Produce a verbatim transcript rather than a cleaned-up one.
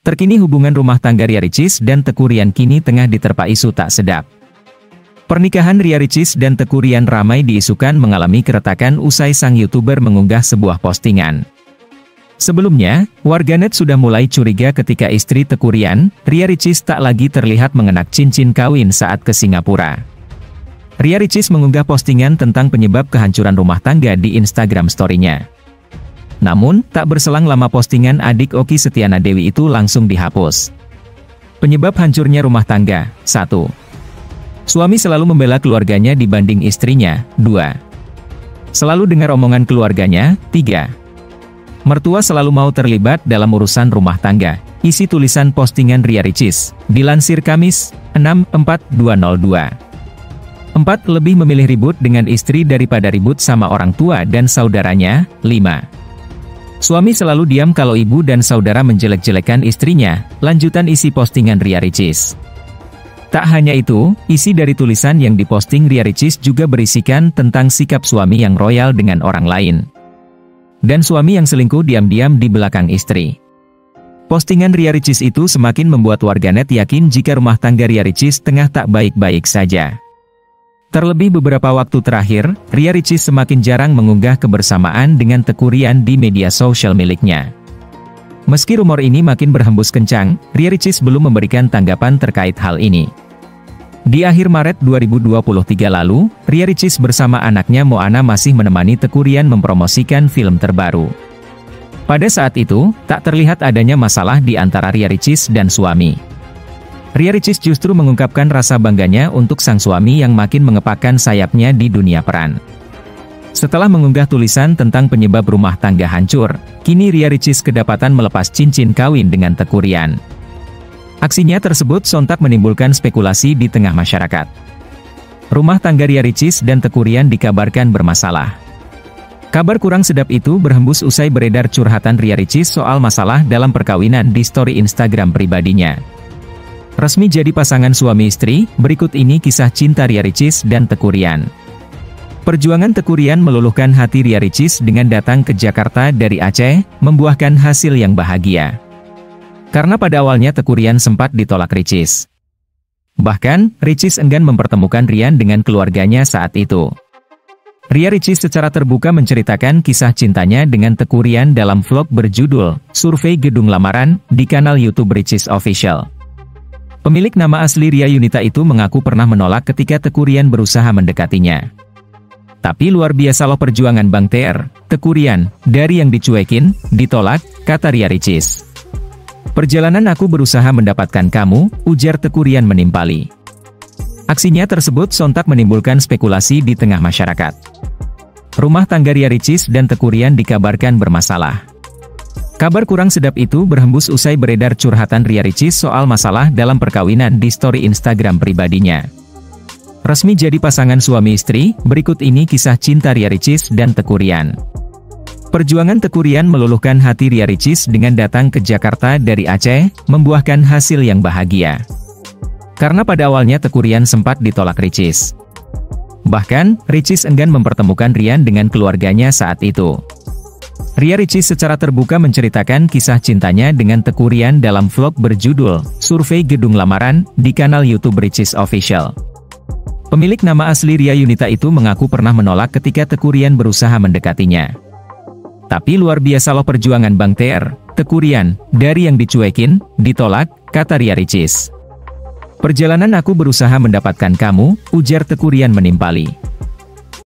Terkini hubungan rumah tangga Ria Ricis dan Teuku Ryan kini tengah diterpa isu tak sedap. Pernikahan Ria Ricis dan Teuku Ryan ramai diisukan mengalami keretakan usai sang YouTuber mengunggah sebuah postingan. Sebelumnya, warganet sudah mulai curiga ketika istri Teuku Ryan, Ria Ricis tak lagi terlihat mengenak cincin kawin saat ke Singapura. Ria Ricis mengunggah postingan tentang penyebab kehancuran rumah tangga di Instagram story-nya. Namun, tak berselang lama postingan adik Okky Setiana Dewi itu langsung dihapus. Penyebab hancurnya rumah tangga, satu. Suami selalu membela keluarganya dibanding istrinya, dua. Selalu dengar omongan keluarganya, tiga. Mertua selalu mau terlibat dalam urusan rumah tangga, isi tulisan postingan Ria Ricis, dilansir Kamis, enam empat dua nol dua. empat. Lebih memilih ribut dengan istri daripada ribut sama orang tua dan saudaranya, lima. Suami selalu diam kalau ibu dan saudara menjelek-jelekan istrinya, lanjutan isi postingan Ria Ricis. Tak hanya itu, isi dari tulisan yang diposting Ria Ricis juga berisikan tentang sikap suami yang royal dengan orang lain. Dan suami yang selingkuh diam-diam di belakang istri. Postingan Ria Ricis itu semakin membuat warganet yakin jika rumah tangga Ria Ricis tengah tak baik-baik saja. Terlebih beberapa waktu terakhir, Ria Ricis semakin jarang mengunggah kebersamaan dengan Teuku Ryan di media sosial miliknya. Meski rumor ini makin berhembus kencang, Ria Ricis belum memberikan tanggapan terkait hal ini. Di akhir Maret dua ribu dua puluh tiga lalu, Ria Ricis bersama anaknya Moana masih menemani Teuku Ryan mempromosikan film terbaru. Pada saat itu, tak terlihat adanya masalah di antara Ria Ricis dan suami. Ria Ricis justru mengungkapkan rasa bangganya untuk sang suami yang makin mengepakkan sayapnya di dunia peran. Setelah mengunggah tulisan tentang penyebab rumah tangga hancur, kini Ria Ricis kedapatan melepas cincin kawin dengan Teuku Ryan. Aksinya tersebut sontak menimbulkan spekulasi di tengah masyarakat. Rumah tangga Ria Ricis dan Teuku Ryan dikabarkan bermasalah. Kabar kurang sedap itu berhembus usai beredar curhatan Ria Ricis soal masalah dalam perkawinan di story Instagram pribadinya. Resmi jadi pasangan suami istri, berikut ini kisah cinta Ria Ricis dan Teuku Ryan. Perjuangan Teuku Ryan meluluhkan hati Ria Ricis dengan datang ke Jakarta dari Aceh, membuahkan hasil yang bahagia. Karena pada awalnya Teuku Ryan sempat ditolak Ricis. Bahkan, Ricis enggan mempertemukan Ryan dengan keluarganya saat itu. Ria Ricis secara terbuka menceritakan kisah cintanya dengan Teuku Ryan dalam vlog berjudul Survei Gedung Lamaran di kanal YouTube Ricis Official. Pemilik nama asli Ria Yunita itu mengaku pernah menolak ketika Teuku Ryan berusaha mendekatinya. Tapi luar biasa loh perjuangan Bang T R, Teuku Ryan, dari yang dicuekin, ditolak, kata Ria Ricis. Perjalanan aku berusaha mendapatkan kamu, ujar Teuku Ryan menimpali. Aksinya tersebut sontak menimbulkan spekulasi di tengah masyarakat. Rumah tangga Ria Ricis dan Teuku Ryan dikabarkan bermasalah. Kabar kurang sedap itu berhembus usai beredar curhatan Ria Ricis soal masalah dalam perkawinan di story Instagram pribadinya. Resmi jadi pasangan suami istri, berikut ini kisah cinta Ria Ricis dan Teuku Ryan. Perjuangan Teuku Ryan meluluhkan hati Ria Ricis dengan datang ke Jakarta dari Aceh, membuahkan hasil yang bahagia. Karena pada awalnya Teuku Ryan sempat ditolak Ricis. Bahkan, Ricis enggan mempertemukan Ryan dengan keluarganya saat itu. Ria Ricis secara terbuka menceritakan kisah cintanya dengan Teuku Ryan dalam vlog berjudul Survei Gedung Lamaran di kanal YouTube Ricis Official. Pemilik nama asli Ria Yunita itu mengaku pernah menolak ketika Teuku Ryan berusaha mendekatinya. Tapi luar biasa loh perjuangan Bang T R, Teuku Ryan, dari yang dicuekin, ditolak, kata Ria Ricis. Perjalanan aku berusaha mendapatkan kamu, ujar Teuku Ryan menimpali.